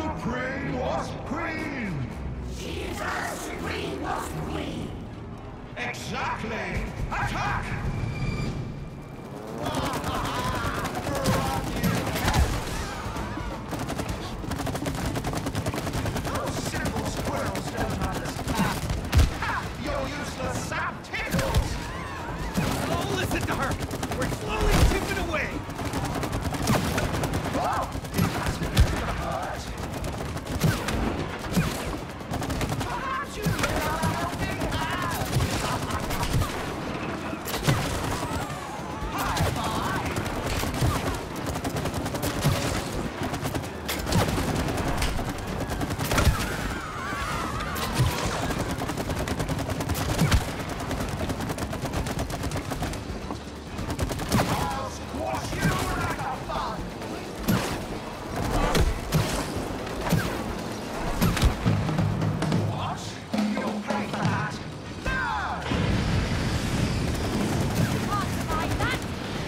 Supreme was Queen! Jesus, Supreme was Queen! Exactly! Attack! Those simple squirrels don't understand. Half your useless sap tickles! Oh, listen to her! We're slowly chipping away! Oh, that's gonna hurt. Perhaps you need a helping hand. High five. I'll squash you like a bug. What? You'll pay for that. No! Like that?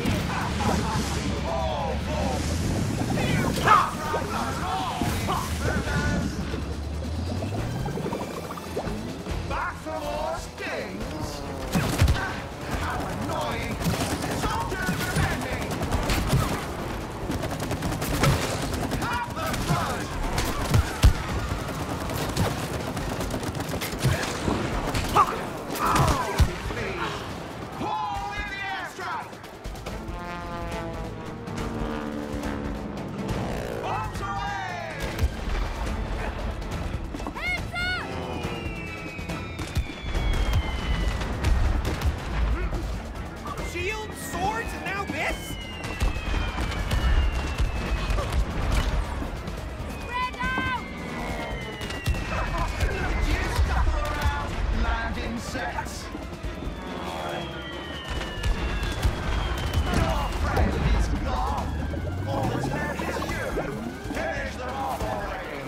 Back for more stings? How annoying! Soldiers defending! Have the fun! Please! Pull in the airstrike! Bombs away! Heads up! Shields, swords, and now this? Spread out! You scuffle around, land insects! Your friend is gone! All that's left is you! Finish them off already!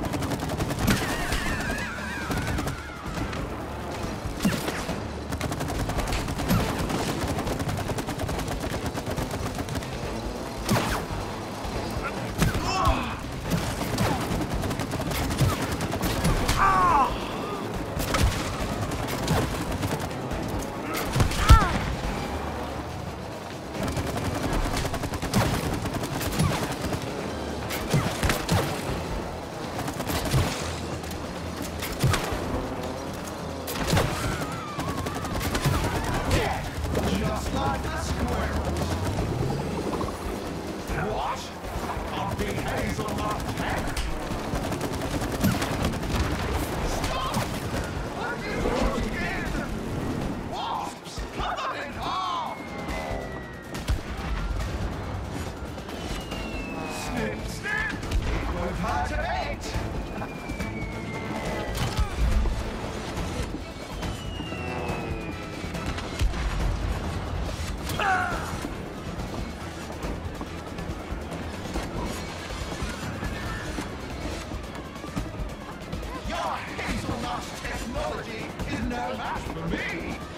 Just like the squirrels. What? A big hazelnut tech? Stop! What do you want again? Wasps! Cut them in half! Snip, snip! It won't hurt a bit! Your hazelnut technology is no match for me!